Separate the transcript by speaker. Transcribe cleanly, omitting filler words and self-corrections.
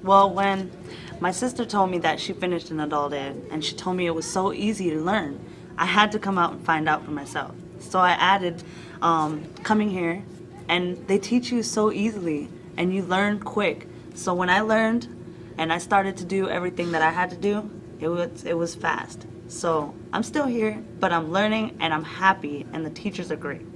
Speaker 1: Well, when my sister told me that she finished an adult ed and she told me it was so easy to learn, I had to come out and find out for myself. So I added coming here, and they teach you so easily and you learn quick. So when I learned and I started to do everything that I had to do, it was fast. So I'm still here, but I'm learning and I'm happy, and the teachers are great.